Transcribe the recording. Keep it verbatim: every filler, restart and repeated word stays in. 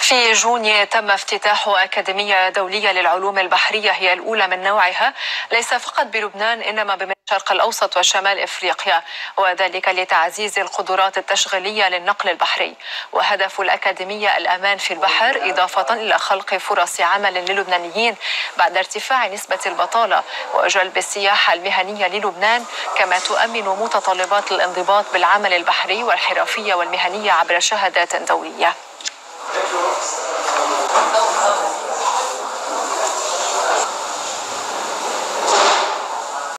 في جونيو تم افتتاح أكاديمية دولية للعلوم البحرية، هي الأولى من نوعها ليس فقط بلبنان إنما بالشرق الأوسط وشمال إفريقيا، وذلك لتعزيز القدرات التشغيلية للنقل البحري. وهدف الأكاديمية الأمان في البحر، إضافة إلى خلق فرص عمل للبنانيين بعد ارتفاع نسبة البطالة وجلب السياحة المهنية للبنان، كما تؤمن متطلبات الانضباط بالعمل البحري والحرفية والمهنية عبر شهادات دولية.